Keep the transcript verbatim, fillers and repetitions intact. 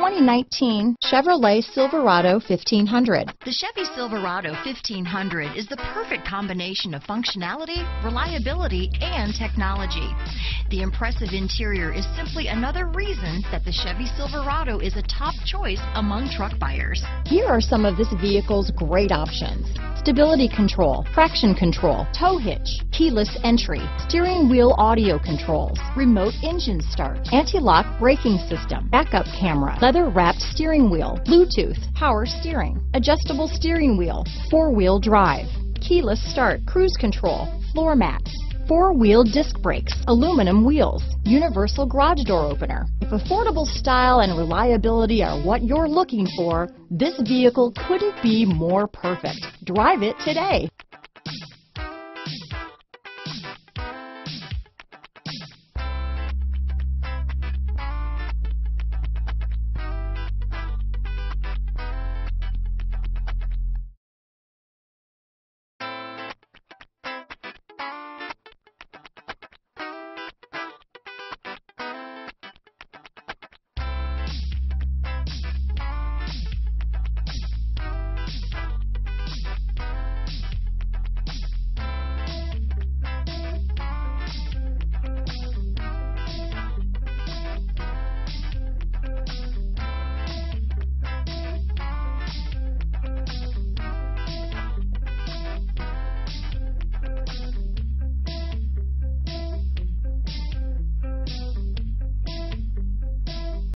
twenty nineteen Chevrolet Silverado fifteen hundred. The Chevy Silverado fifteen hundred is the perfect combination of functionality, reliability, and technology. The impressive interior is simply another reason that the Chevy Silverado is a top choice among truck buyers. Here are some of this vehicle's great options: stability control, traction control, tow hitch, keyless entry, steering wheel audio controls, remote engine start, anti-lock braking system, backup camera, leather-wrapped steering wheel, Bluetooth, power steering, adjustable steering wheel, four-wheel drive, keyless start, cruise control, floor mats, four-wheel disc brakes, aluminum wheels, universal garage door opener. If affordable style and reliability are what you're looking for, this vehicle couldn't be more perfect. Drive it today.